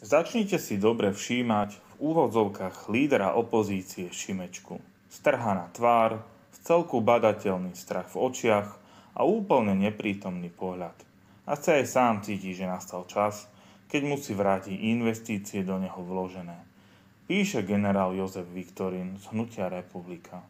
Začnite si dobre všímať v úvodzovkách lídra opozície Šimečku. Strhaná tvár, vcelku badateľný strach v očiach a úplne neprítomný pohľad. Asi aj sám cíti, že nastal čas, keď musí vrátiť investície do neho vložené. Píše generál Jozef Viktorín z Hnutia Republika.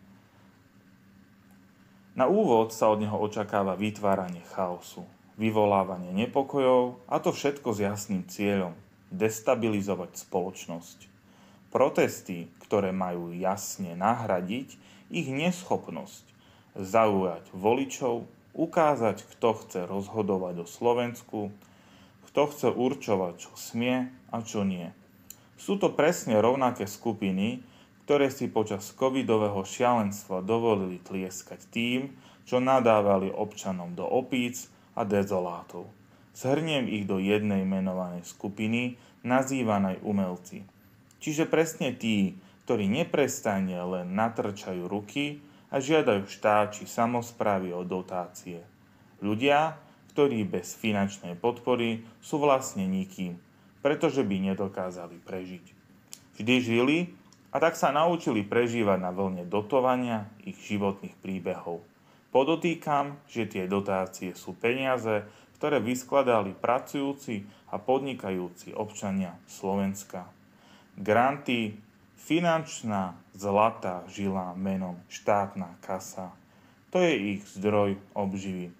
Na úvod sa od neho očakáva vytváranie chaosu, vyvolávanie nepokojov a to všetko s jasným cieľom – destabilizovať spoločnosť. Protesty, ktoré majú jasne nahradiť ich neschopnosť zaujať voličov, ukázať, kto chce rozhodovať o Slovensku, kto chce určovať, čo smie a čo nie. Sú to presne rovnaké skupiny, ktoré si počas covidového šialenstva dovolili tlieskať tým, čo nadávali občanom do opíc a dezolátov. Zhrniem ich do jednej menovanej skupiny, nazývanej umelci. Čiže presne tí, ktorí neprestane len natrčajú ruky a žiadajú štát či samosprávy o dotácie. Ľudia, ktorí bez finančnej podpory sú vlastne nikým, pretože by nedokázali prežiť. Vždy žili a tak sa naučili prežívať na vlne dotovania ich životných príbehov. Podotýkam, že tie dotácie sú peniaze, ktoré vyskladali pracujúci a podnikajúci občania Slovenska. Granty, finančná zlatá žila menom štátna kasa. To je ich zdroj obživy.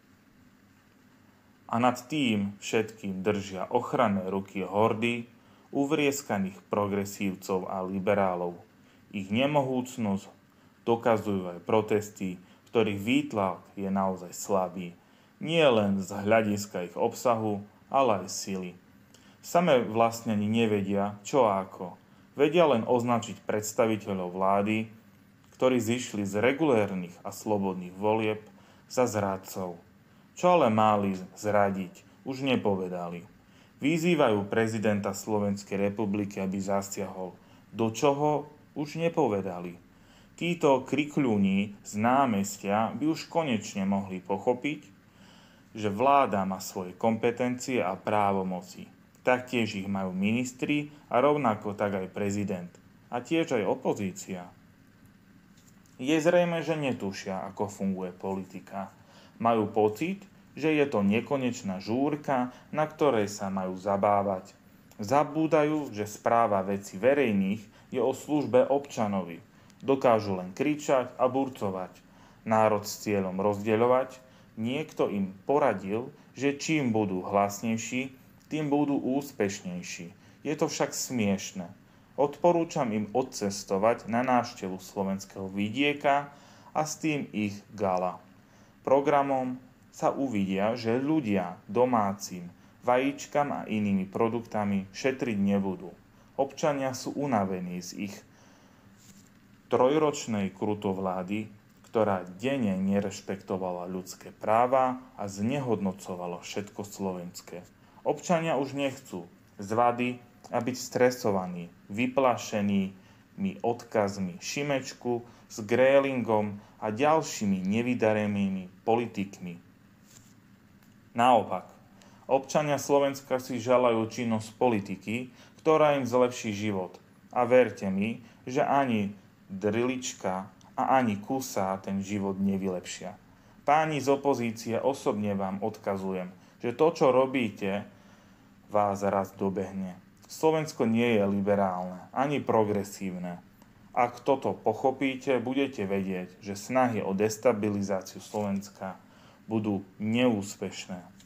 A nad tým všetkým držia ochranné ruky hordy uvrieskaných progresívcov a liberálov. Ich nemohúcnosť dokazujú aj protesty, ktorých výtlak je naozaj slabý. Nie len z hľadiska ich obsahu, ale aj sily. Samé vlastne ani nevedia, čo a ako. Vedia len označiť predstaviteľov vlády, ktorí zišli z regulérnych a slobodných volieb za zradcov. Čo ale mali zradiť, už nepovedali. Vyzývajú prezidenta Slovenskej republiky, aby zasiahol. Do čoho, už nepovedali. Títo krikľúni z námestia by už konečne mohli pochopiť, že vláda má svoje kompetencie a právomoci. Taktiež ich majú ministri a rovnako tak aj prezident. A tiež aj opozícia. Je zrejme, že netušia, ako funguje politika. Majú pocit, že je to nekonečná žúrka, na ktorej sa majú zabávať. Zabúdajú, že správa vecí verejných je o službe občanovi. Dokážu len kričať a burcovať. Národ s cieľom rozdeľovať. Niekto im poradil, že čím budú hlasnejší, tým budú úspešnejší. Je to však smiešne. Odporúčam im odcestovať na návštevu slovenského vidieka a s tým ich gala. Programom sa uvidia, že ľudia domácim vajíčkam a inými produktami šetriť nebudú. Občania sú unavení z ich trojročnej krutovlády, ktorá denne nerešpektovala ľudské práva a znehodnocovala všetko slovenské. Občania už nechcú zvady a byť stresovaní, vyplašenými odkazmi Šimečku s Grélingom a ďalšími nevydarenými politikmi. Naopak, občania Slovenska si želajú činnosť politiky, ktorá im zlepší život. A verte mi, že ani drilička a ani kusa ten život nevylepšia. Páni z opozície, osobne vám odkazujem, že to, čo robíte, vás raz dobehne. Slovensko nie je liberálne, ani progresívne. Ak toto pochopíte, budete vedieť, že snahy o destabilizáciu Slovenska budú neúspešné.